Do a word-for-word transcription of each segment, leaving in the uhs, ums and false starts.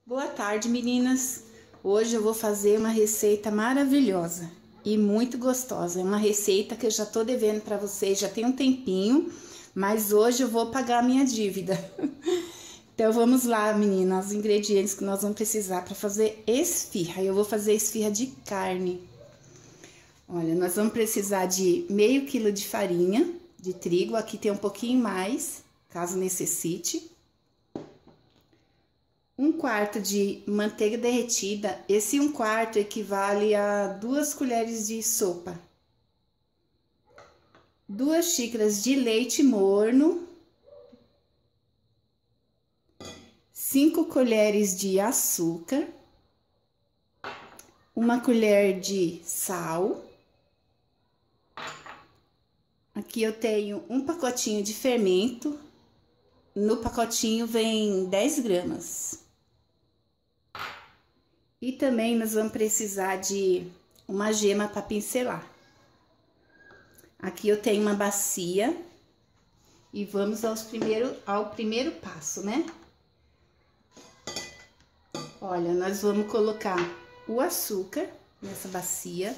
Boa tarde, meninas! Hoje eu vou fazer uma receita maravilhosa e muito gostosa. É uma receita que eu já tô devendo para vocês já tem um tempinho, mas hoje eu vou pagar a minha dívida. Então vamos lá, meninas, os ingredientes que nós vamos precisar para fazer esfirra. Eu vou fazer esfirra de carne. Olha, nós vamos precisar de meio quilo de farinha de trigo, aqui tem um pouquinho mais, caso necessite. Um quarto de manteiga derretida, esse um quarto equivale a duas colheres de sopa. Duas xícaras de leite morno. Cinco colheres de açúcar. Uma colher de sal. Aqui eu tenho um pacotinho de fermento. No pacotinho vem dez gramas. E também nós vamos precisar de uma gema para pincelar. Aqui eu tenho uma bacia. E vamos aos primeiro, ao primeiro passo, né? Olha, nós vamos colocar o açúcar nessa bacia.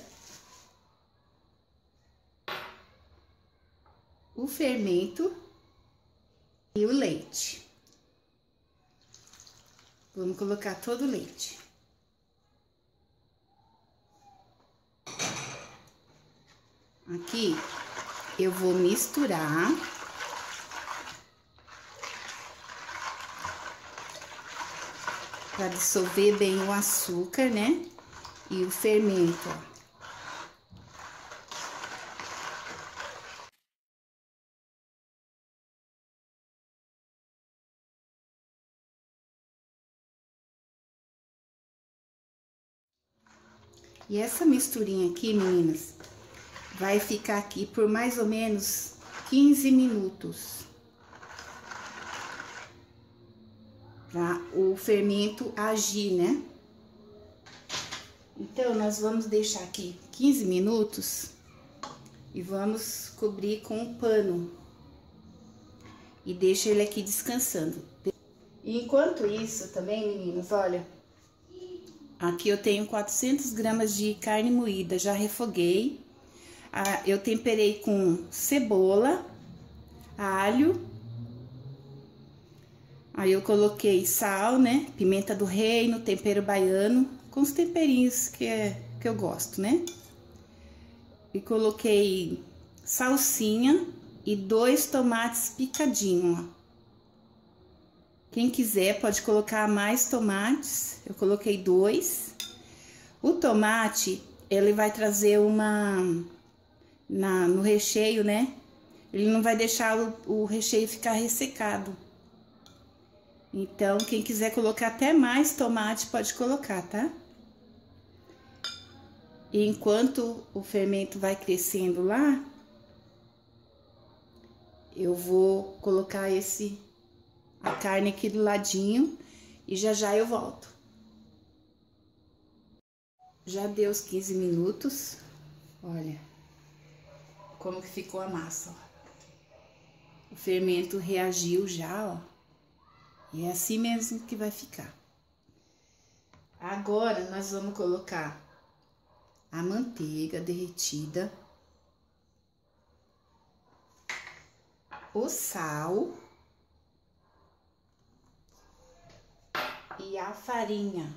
O fermento e o leite. Vamos colocar todo o leite. Aqui eu vou misturar. Para dissolver bem o açúcar, né? E o fermento, ó. E essa misturinha aqui, meninas, vai ficar aqui por mais ou menos quinze minutos. Pra o fermento agir, né? Então, nós vamos deixar aqui quinze minutos e vamos cobrir com um pano. E deixa ele aqui descansando. E enquanto isso também, meninas, olha... Aqui eu tenho quatrocentas gramas de carne moída, já refoguei. Ah, eu temperei com cebola, alho. Aí eu coloquei sal, né? Pimenta do reino, tempero baiano, com os temperinhos que, é, que eu gosto, né? E coloquei salsinha e dois tomates picadinhos, ó. Quem quiser pode colocar mais tomates, eu coloquei dois. O tomate, ele vai trazer uma... Na, no recheio, né? Ele não vai deixar o, o recheio ficar ressecado. Então, quem quiser colocar até mais tomate, pode colocar, tá? E enquanto o fermento vai crescendo lá, eu vou colocar esse... a carne aqui do ladinho e já já eu volto. Já deu os quinze minutos, olha como que ficou a massa, ó. O fermento reagiu já, ó, e é assim mesmo que vai ficar. Agora nós vamos colocar a manteiga derretida, o sal e a farinha.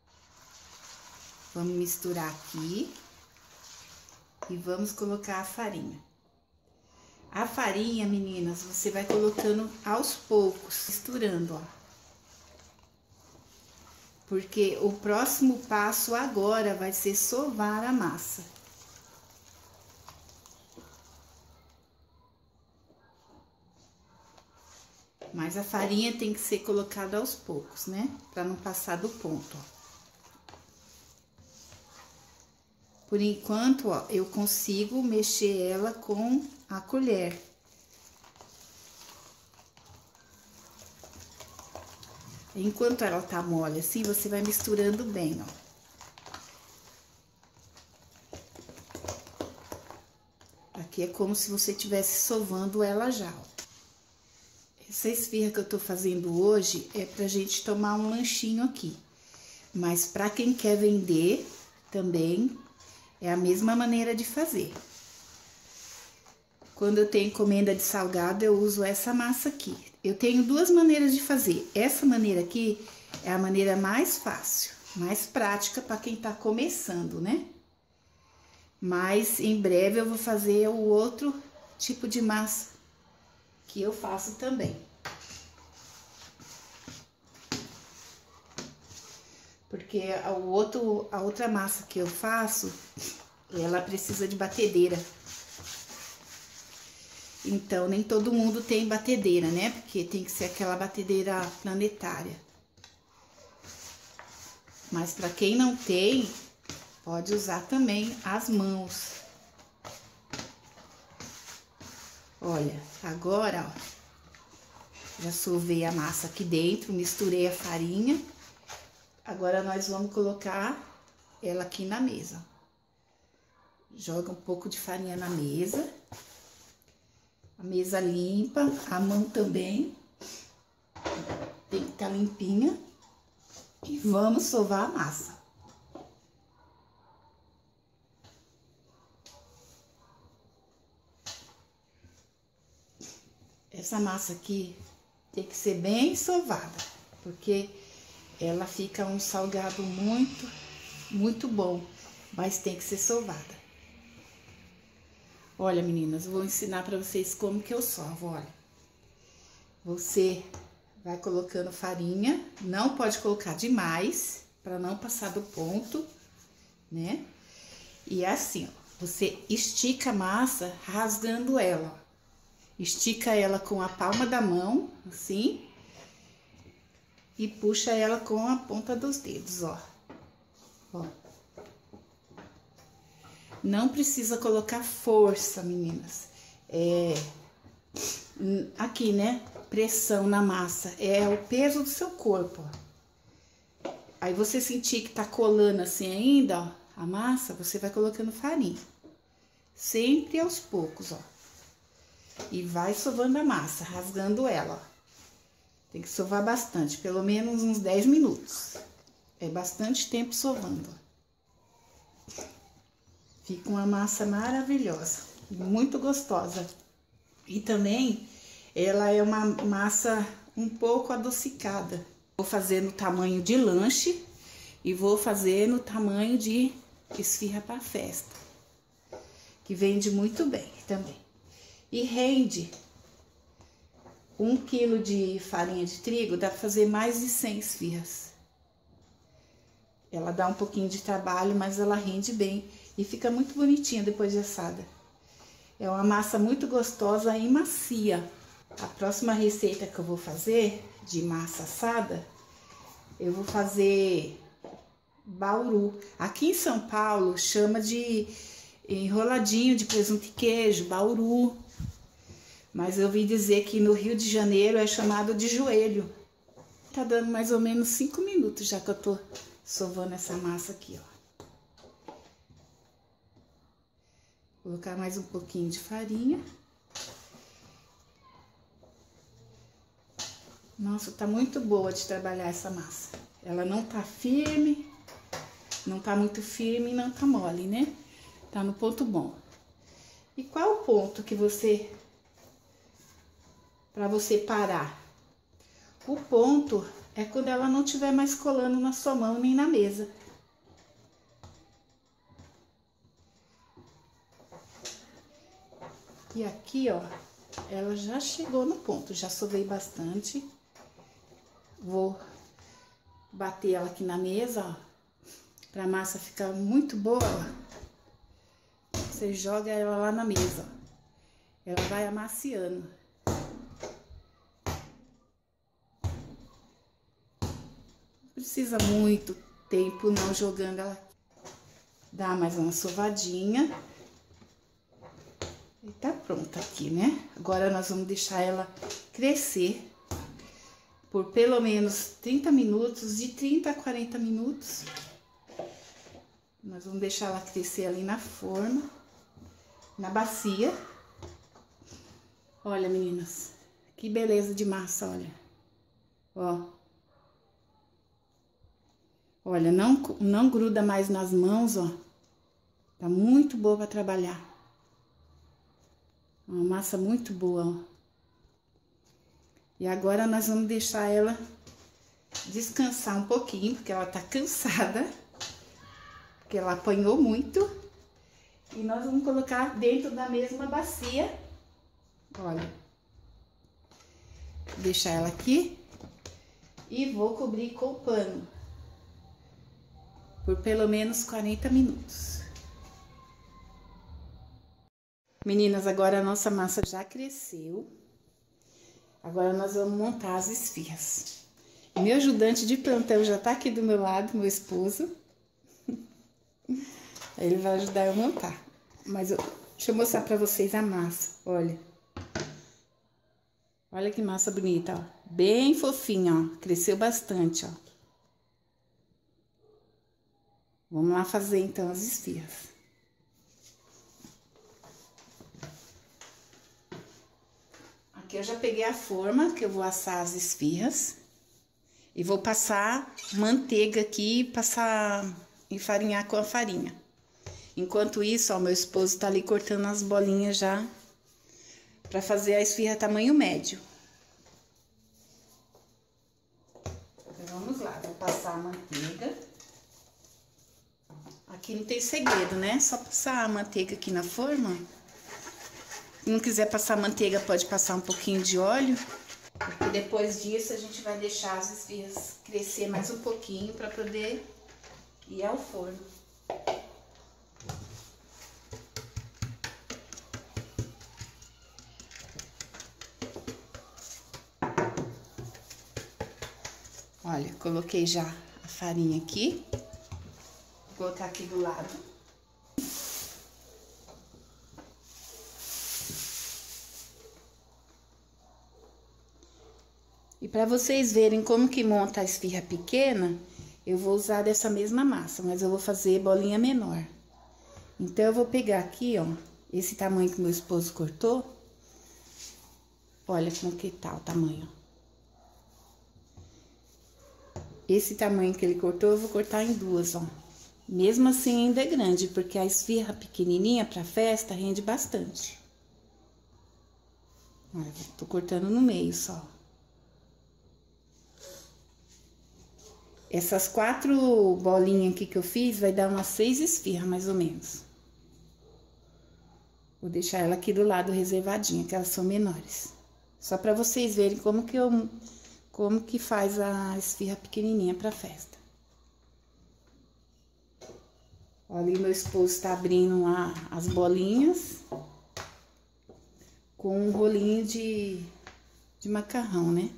Vamos misturar aqui e vamos colocar a farinha. A farinha, meninas, você vai colocando aos poucos, misturando, ó. Porque o próximo passo agora vai ser sovar a massa. Mas a farinha tem que ser colocada aos poucos, né? Pra não passar do ponto, ó. Por enquanto, ó, eu consigo mexer ela com a colher. Enquanto ela tá mole assim, você vai misturando bem, ó. Aqui é como se você estivesse sovando ela já, ó. Essa esfirra que eu tô fazendo hoje é pra gente tomar um lanchinho aqui. Mas pra quem quer vender também é a mesma maneira de fazer. Quando eu tenho encomenda de salgado, eu uso essa massa aqui. Eu tenho duas maneiras de fazer. Essa maneira aqui é a maneira mais fácil, mais prática para quem tá começando, né? Mas em breve eu vou fazer o outro tipo de massa que eu faço também. Porque o outro, a outra massa que eu faço, ela precisa de batedeira. Então, nem todo mundo tem batedeira, né? Porque tem que ser aquela batedeira planetária. Mas para quem não tem, pode usar também as mãos. Olha, agora, ó, já sovei a massa aqui dentro, misturei a farinha. Agora, nós vamos colocar ela aqui na mesa. Joga um pouco de farinha na mesa. A mesa limpa, a mão também. Tem que estar limpinha. E vamos sovar a massa. Essa massa aqui tem que ser bem sovada, porque ela fica um salgado muito, muito bom, mas tem que ser sovada. Olha, meninas, vou ensinar pra vocês como que eu sovo, olha. Você vai colocando farinha, não pode colocar demais, pra não passar do ponto, né? E assim, ó, você estica a massa rasgando ela, ó. Estica ela com a palma da mão, assim, e puxa ela com a ponta dos dedos, ó. Ó. Não precisa colocar força, meninas. É, aqui, né? Pressão na massa. É o peso do seu corpo, ó. Aí você sentir que tá colando assim ainda, ó, a massa, você vai colocando farinha. Sempre aos poucos, ó. E vai sovando a massa, rasgando ela, ó. Tem que sovar bastante, pelo menos uns dez minutos. É bastante tempo sovando, ó. Fica uma massa maravilhosa, muito gostosa. E também, ela é uma massa um pouco adocicada. Vou fazer no tamanho de lanche e vou fazer no tamanho de esfirra para festa, que vende muito bem também. E rende um quilo de farinha de trigo, dá para fazer mais de cem esfirras. Ela dá um pouquinho de trabalho, mas ela rende bem e fica muito bonitinha depois de assada. É uma massa muito gostosa e macia. A próxima receita que eu vou fazer de massa assada, eu vou fazer bauru. Aqui em São Paulo chama de enroladinho de presunto e queijo, bauru. Mas eu ouvi dizer que no Rio de Janeiro é chamado de joelho. Tá dando mais ou menos cinco minutos já que eu tô sovando essa massa aqui, ó. Vou colocar mais um pouquinho de farinha. Nossa, tá muito boa de trabalhar essa massa. Ela não tá firme, não tá muito firme e não tá mole, né? Tá no ponto bom. E qual o ponto que você... para você parar? O ponto é quando ela não estiver mais colando na sua mão nem na mesa. E aqui, ó, ela já chegou no ponto, já sovei bastante. Vou bater ela aqui na mesa, ó, pra massa ficar muito boa, ó. Você joga ela lá na mesa, ó. Ela vai amaciando. Não precisa muito tempo não jogando ela. Dá mais uma sovadinha. E tá pronta aqui, né? Agora nós vamos deixar ela crescer por pelo menos trinta minutos, de trinta a quarenta minutos. Nós vamos deixar ela crescer ali na forma, na bacia. Olha, meninas, Que beleza de massa, olha. Ó. Olha, não, não gruda mais nas mãos, ó. Tá muito boa pra trabalhar. Uma massa muito boa, ó. E agora nós vamos deixar ela descansar um pouquinho, porque ela tá cansada. Porque ela apanhou muito. E nós vamos colocar dentro da mesma bacia. Olha. Vou deixar ela aqui. E vou cobrir com o pano. Por pelo menos quarenta minutos. Meninas, agora a nossa massa já cresceu. Agora nós vamos montar as esfirras. Meu ajudante de plantão já tá aqui do meu lado, meu esposo. Ele vai ajudar eu a montar. Mas eu, deixa eu mostrar pra vocês a massa, olha. Olha que massa bonita, ó. Bem fofinha, ó. Cresceu bastante, ó. Vamos lá fazer, então, as esfirras. Aqui eu já peguei a forma que eu vou assar as esfirras. E vou passar manteiga aqui, passar, enfarinhar com a farinha. Enquanto isso, ó, meu esposo tá ali cortando as bolinhas já pra fazer a esfirra tamanho médio. Então, vamos lá, vou passar a manteiga. Aqui não tem segredo, né? Só passar a manteiga aqui na forma. Se não quiser passar manteiga, pode passar um pouquinho de óleo. Porque depois disso a gente vai deixar as esfirras crescer mais um pouquinho para poder ir ao forno. Olha, coloquei já a farinha aqui. Vou colocar aqui do lado. E para vocês verem como que monta a esfirra pequena, eu vou usar dessa mesma massa, mas eu vou fazer bolinha menor. Então, eu vou pegar aqui, ó, esse tamanho que meu esposo cortou. Olha como que tá o tamanho. Esse tamanho que ele cortou, eu vou cortar em duas, ó. Mesmo assim, ainda é grande, porque a esfirra pequenininha pra festa rende bastante. Olha, tô cortando no meio só. Essas quatro bolinhas aqui que eu fiz, vai dar umas seis esfirras, mais ou menos. Vou deixar ela aqui do lado reservadinha, que elas são menores. Só pra vocês verem como que eu... como que faz a esfirra pequenininha pra festa. Olha, ali meu esposo tá abrindo lá as bolinhas com um rolinho de, de macarrão, né?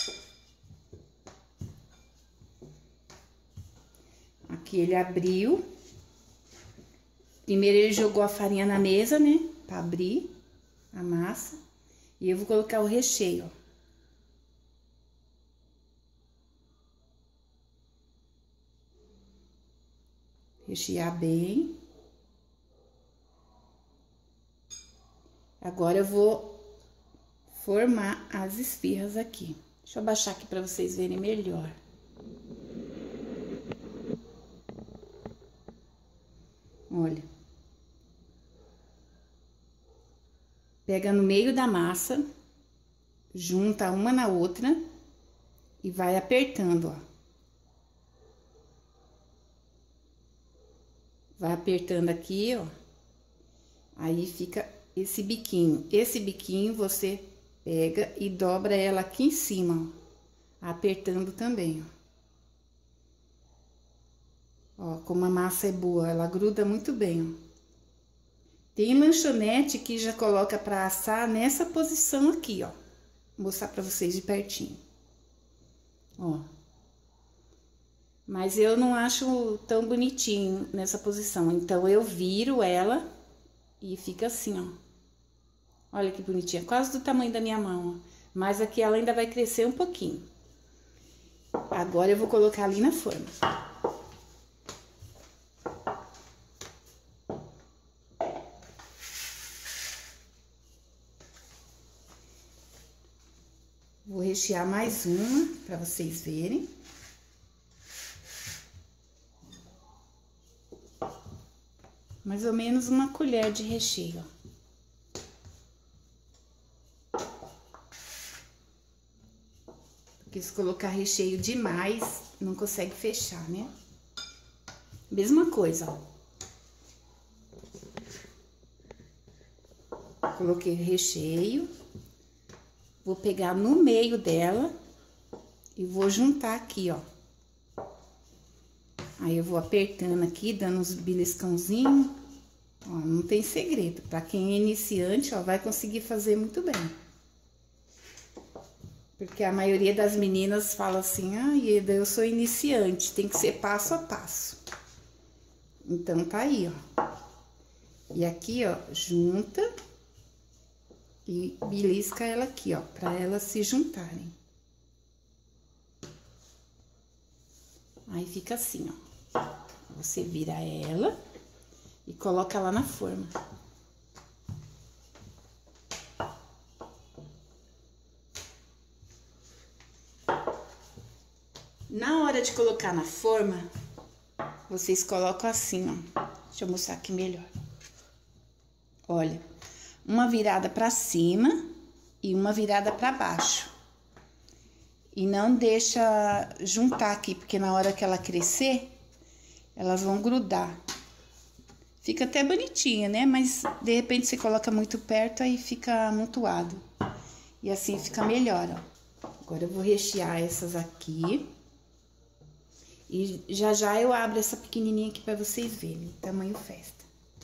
Aqui ele abriu. Primeiro ele jogou a farinha na mesa, né? Pra abrir a massa. E eu vou colocar o recheio, ó. Rechear bem. Agora eu vou formar as esfirras aqui. Deixa eu abaixar aqui pra vocês verem melhor. Olha. Pega no meio da massa, junta uma na outra e vai apertando, ó. Vai apertando aqui, ó. Aí fica esse biquinho. Esse biquinho você pega e dobra ela aqui em cima, ó. Apertando também, ó. Ó, como a massa é boa, ela gruda muito bem, ó. Tem lanchonete que já coloca pra assar nessa posição aqui, ó. Vou mostrar pra vocês de pertinho. Ó. Mas eu não acho tão bonitinho nessa posição. Então, eu viro ela e fica assim, ó. Olha que bonitinha. Quase do tamanho da minha mão, ó. Mas aqui ela ainda vai crescer um pouquinho. Agora, eu vou colocar ali na forma. rechear mais uma, pra vocês verem. Mais ou menos uma colher de recheio, ó. Porque se colocar recheio demais, não consegue fechar, né? Mesma coisa, ó. Coloquei recheio. Vou pegar no meio dela e vou juntar aqui, ó. Aí eu vou apertando aqui, dando uns beliscãozinhos. Ó, não tem segredo. Pra quem é iniciante, ó, vai conseguir fazer muito bem. Porque a maioria das meninas fala assim, ah, Ieda, eu sou iniciante, tem que ser passo a passo. Então, tá aí, ó. E aqui, ó, junta e belisca ela aqui, ó, pra elas se juntarem. Aí fica assim, ó. Você vira ela e coloca lá na forma. Na hora de colocar na forma, vocês colocam assim, ó. Deixa eu mostrar aqui melhor. Olha, uma virada pra cima e uma virada pra baixo. E não deixa juntar aqui, porque na hora que ela crescer, elas vão grudar. Fica até bonitinha, né? Mas de repente você coloca muito perto, aí fica amontoado. E assim fica melhor, ó. Agora eu vou rechear essas aqui. E já já eu abro essa pequenininha aqui pra vocês verem, tamanho festa.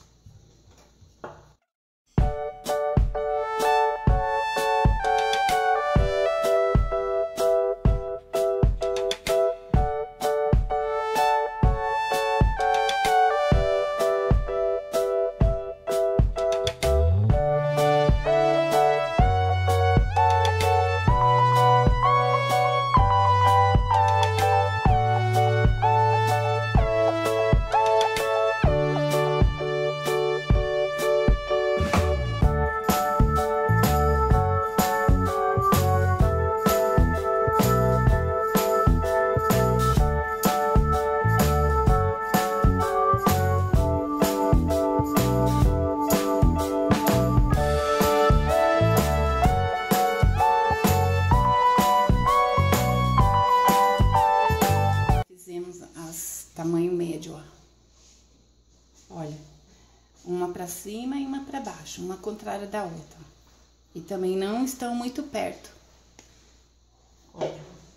Tamanho médio, ó. Olha, uma pra cima e uma pra baixo, uma contrária da outra. E também não estão muito perto. Olha.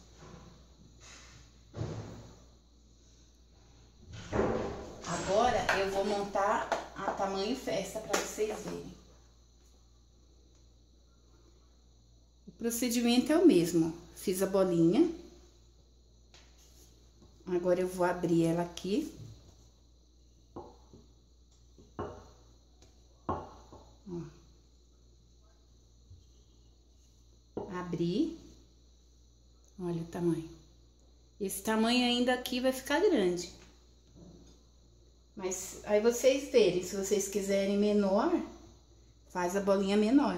Agora eu vou montar a tamanho festa pra vocês verem. O procedimento é o mesmo. Fiz a bolinha. Agora eu vou abrir ela aqui. Ó. Abri. Olha o tamanho. Esse tamanho ainda aqui vai ficar grande. Mas aí vocês verem, se vocês quiserem menor, faz a bolinha menor.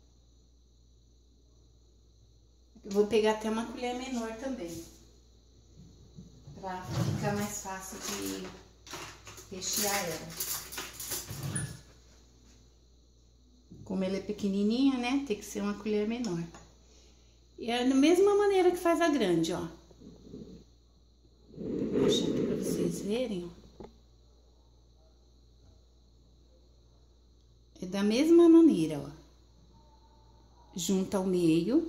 Eu vou pegar até uma colher menor também. Pra ficar mais fácil de rechear ela. Como ela é pequenininha, né? Tem que ser uma colher menor. E é da mesma maneira que faz a grande, ó. Vou puxar aqui pra vocês verem, ó. É da mesma maneira, ó. Junta ao meio.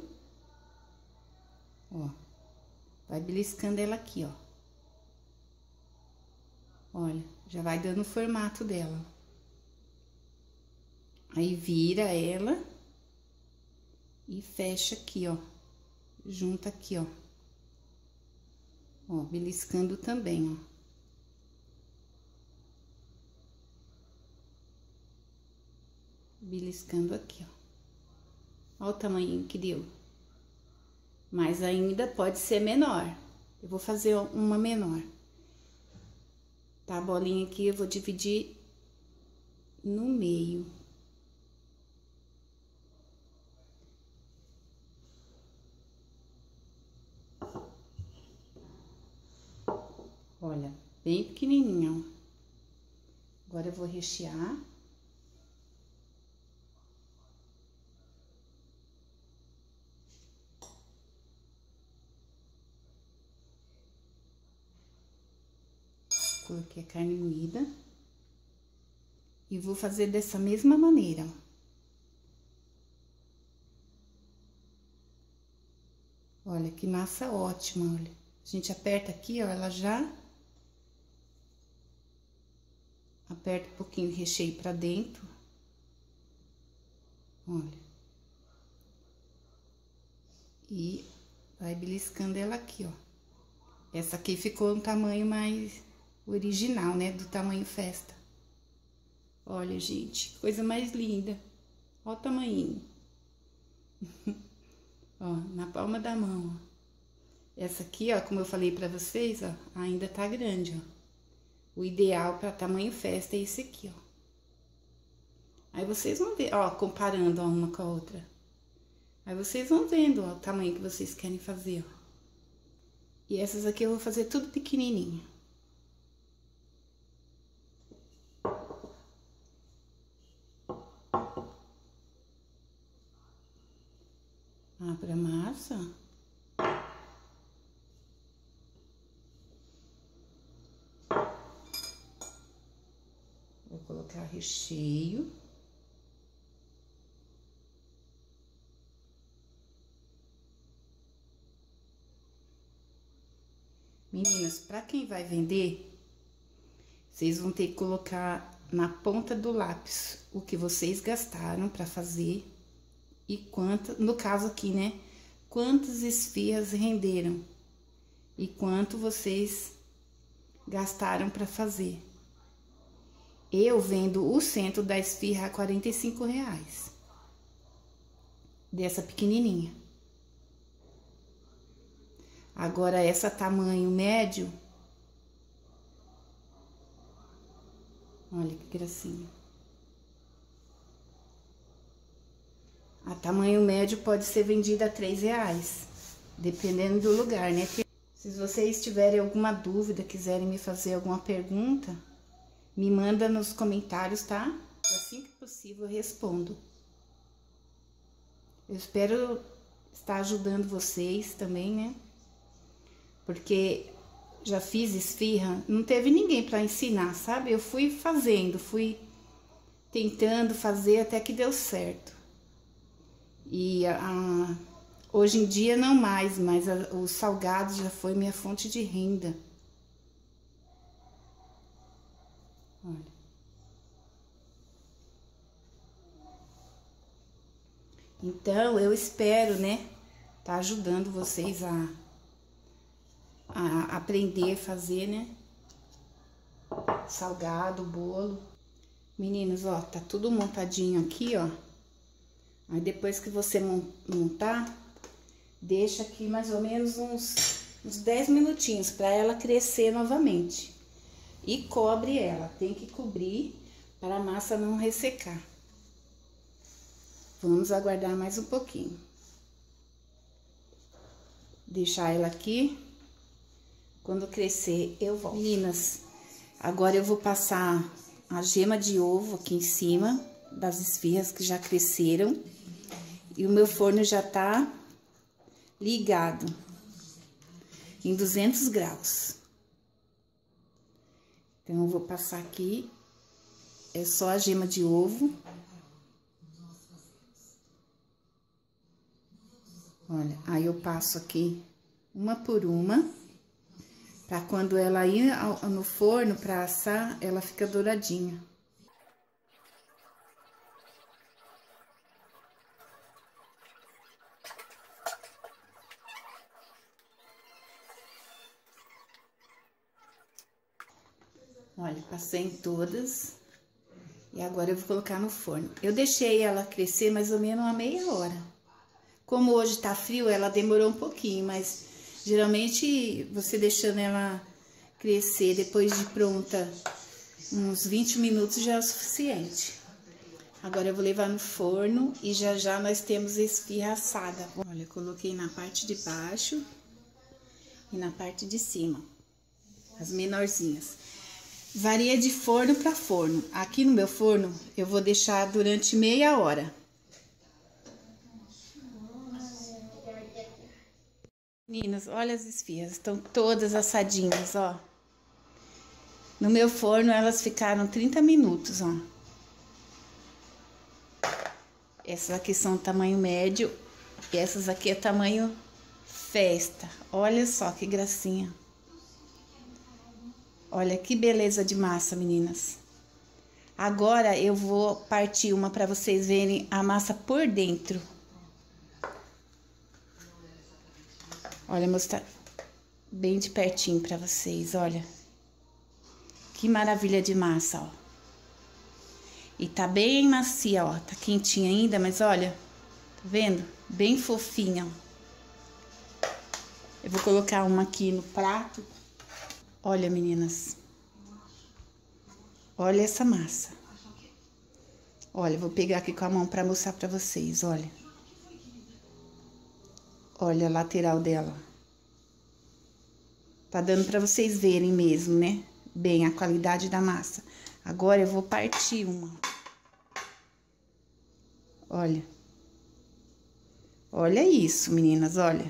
Ó. Vai beliscando ela aqui, ó. Olha, já vai dando o formato dela. Aí vira ela e fecha aqui, ó. Junta aqui, ó. Ó, beliscando também, ó. Beliscando aqui, ó. Ó o tamanho que deu. Mas ainda pode ser menor. Eu vou fazer uma menor. Tá, a bolinha aqui eu vou dividir no meio. Olha, bem pequenininha, ó. Agora eu vou rechear. Coloquei a carne moída. E vou fazer dessa mesma maneira, ó. Olha, que massa ótima, olha. A gente aperta aqui, ó, ela já... Aperta um pouquinho o recheio pra dentro. Olha. E vai beliscando ela aqui, ó. Essa aqui ficou um tamanho mais original, né? Do tamanho festa. Olha, gente, coisa mais linda. Olha o tamanhinho. Ó, na palma da mão, ó. Essa aqui, ó, como eu falei pra vocês, ó, ainda tá grande, ó. O ideal pra tamanho festa é esse aqui, ó. Aí vocês vão ver, ó, comparando ó, uma com a outra. Aí vocês vão vendo, ó, o tamanho que vocês querem fazer, ó. E essas aqui eu vou fazer tudo pequenininha. Abra a massa. Vou colocar recheio. Meninas, pra quem vai vender, vocês vão ter que colocar na ponta do lápis o que vocês gastaram pra fazer e quanto, no caso aqui, né? Quantas esfirras renderam e quanto vocês gastaram pra fazer. Eu vendo o centro da esfirra a quarenta e cinco reais. Dessa pequenininha. Agora, essa tamanho médio. Olha que gracinha. A tamanho médio pode ser vendida a três reais. Dependendo do lugar, né? Se vocês tiverem alguma dúvida, quiserem me fazer alguma pergunta, me manda nos comentários, tá? Assim que possível eu respondo. Eu espero estar ajudando vocês também, né? Porque já fiz esfirra, não teve ninguém para ensinar, sabe? Eu fui fazendo, fui tentando fazer até que deu certo. E a, hoje em dia não mais, mas a, o salgado já foi minha fonte de renda. Olha. Então, eu espero, né, tá ajudando vocês a... a aprender a fazer, né? Salgado, bolo. Meninas, ó, tá tudo montadinho aqui, ó. Aí depois que você montar, deixa aqui mais ou menos uns, uns dez minutinhos pra ela crescer novamente. E cobre ela, tem que cobrir para a massa não ressecar. Vamos aguardar mais um pouquinho. Deixar ela aqui. Quando crescer, eu volto. Meninas, agora eu vou passar a gema de ovo aqui em cima das esfirras que já cresceram. E o meu forno já tá ligado em duzentos graus. Então, eu vou passar aqui. É só a gema de ovo. Olha, aí eu passo aqui uma por uma. Pra quando ela ir no forno pra assar, ela fica douradinha. Olha, passei em todas. E agora eu vou colocar no forno. Eu deixei ela crescer mais ou menos uma meia hora. Como hoje tá frio, ela demorou um pouquinho, mas... geralmente, você deixando ela crescer depois de pronta, uns vinte minutos já é o suficiente. Agora eu vou levar no forno e já já nós temos esfirra assada. Olha, eu coloquei na parte de baixo e na parte de cima. as menorzinhas. Varia de forno para forno. Aqui no meu forno, eu vou deixar durante meia hora. Meninas, olha as esfias, estão todas assadinhas, ó. No meu forno, elas ficaram trinta minutos, ó. Essas aqui são tamanho médio e essas aqui é tamanho festa. Olha só que gracinha. Olha que beleza de massa, meninas. Agora eu vou partir uma para vocês verem a massa por dentro. Olha, mostrar bem de pertinho para vocês, olha. Que maravilha de massa, ó. E tá bem macia, ó. Tá quentinha ainda, mas olha, tá vendo? Bem fofinha, ó. Eu vou colocar uma aqui no prato. Olha, meninas. Olha essa massa. Olha, vou pegar aqui com a mão pra mostrar pra vocês, olha. Olha a lateral dela. Tá dando pra vocês verem mesmo, né? Bem a qualidade da massa. Agora eu vou partir uma. Olha. Olha isso, meninas, olha.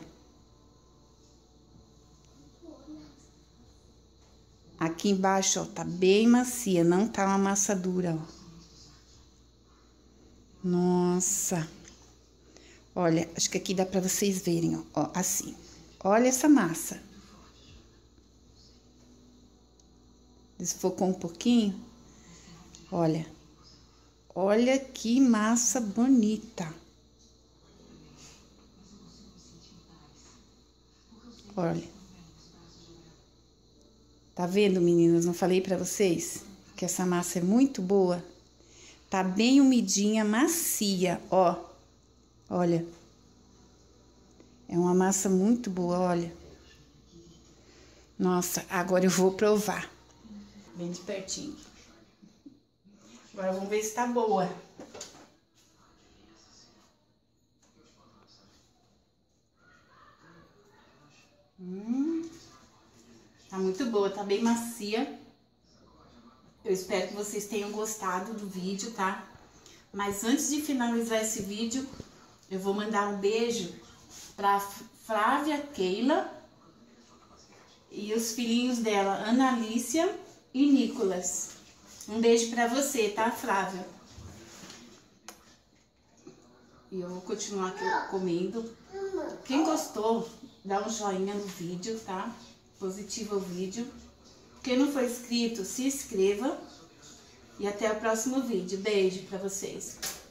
Aqui embaixo, ó, tá bem macia, não tá uma massa dura, ó. Nossa. Olha, acho que aqui dá pra vocês verem, ó, ó, assim. Olha essa massa. Desfocou um pouquinho. Olha. Olha que massa bonita. Olha. Tá vendo, meninas? Não falei pra vocês que essa massa é muito boa? Tá bem umidinha, macia, ó. Olha. É uma massa muito boa, olha. Nossa, agora eu vou provar. Bem de pertinho. Agora vamos ver se tá boa. Hum, tá muito boa, tá bem macia. Eu espero que vocês tenham gostado do vídeo, tá? Mas antes de finalizar esse vídeo, eu vou mandar um beijo pra Flávia Keila e os filhinhos dela, Ana Alicia e Nicolas. Um beijo pra você, tá, Flávia? E eu vou continuar aqui comendo. Quem gostou, dá um joinha no vídeo, tá? Positivo o vídeo. Quem não for inscrito, se inscreva. E até o próximo vídeo. Beijo pra vocês.